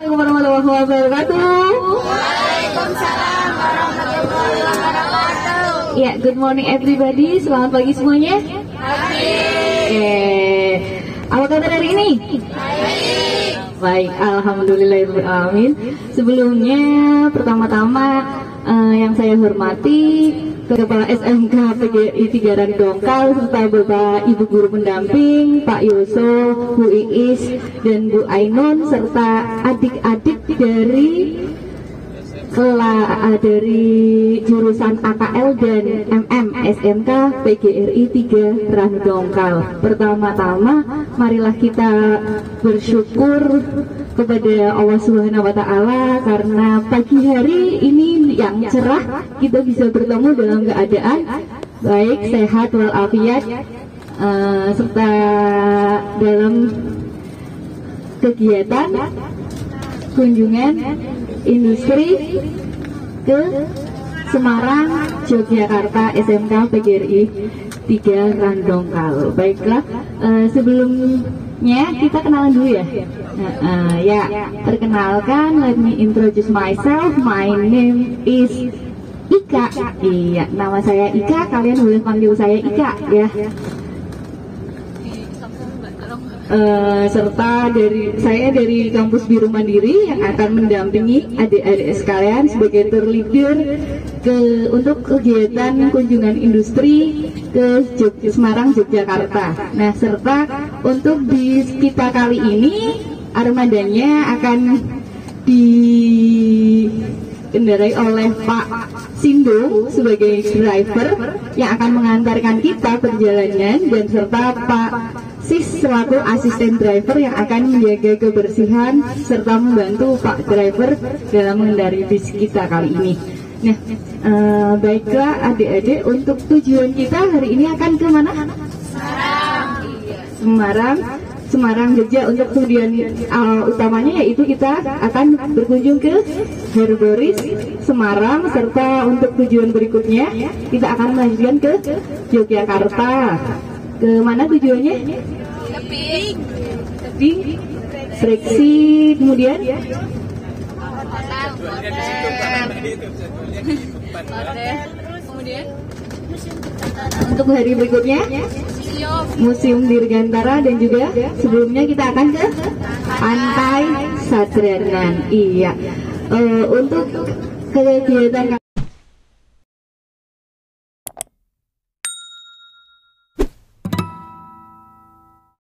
Warahmatullahi wabarakatuh. Waalaikumsalam warahmatullahi wabarakatuh. Ya, good morning everybody. Selamat pagi semuanya. Apa kabar hari ini? Baik, alhamdulillahirrahmanirrahim. Sebelumnya, pertama-tama yang saya hormati Kepala SMK PGRI 3 Randongkal serta Bapak Ibu Guru Pendamping, Pak Yoso, Bu Iis, dan Bu Ainun serta adik-adik dari jurusan AKL dan MM SMK PGRI 3 Randongkal. Pertama-tama, marilah kita bersyukur kepada Allah Subhanahu wa Ta'ala karena pagi hari ini yang cerah kita bisa bertemu dalam keadaan baik, sehat walafiat, serta dalam kegiatan kunjungan industri ke Semarang, Yogyakarta, SMK PGRI 3 Randongkal. Baiklah, sebelumnya kita kenalan dulu ya. Ya, perkenalkan, let me introduce myself. My name is Ika. Iya, nama saya Ika. Kalian boleh panggil saya Ika ya. Serta saya dari kampus Biru Mandiri yang akan mendampingi adik-adik sekalian sebagai tour leader untuk kegiatan kunjungan industri ke Semarang, Yogyakarta. Nah, serta untuk di kita kali ini armadanya akan dikendarai oleh Pak Sindo sebagai driver yang akan mengantarkan kita perjalanan, dan serta Pak Sis selaku asisten driver yang akan menjaga kebersihan serta membantu Pak driver dalam mengendarai bis kita kali ini. Nah, baiklah adik-adik, untuk tujuan kita hari ini akan ke mana? Semarang, Jogja. Untuk tujuan utamanya yaitu kita akan berkunjung ke Herboris Semarang, serta untuk tujuan berikutnya kita akan melanjutkan ke Yogyakarta. Ke mana tujuannya? Tebing, Breksi, kemudian untuk hari berikutnya Museum Dirgantara, dan juga sebelumnya kita akan ke Pantai Sadranan. Iya, untuk kegiatan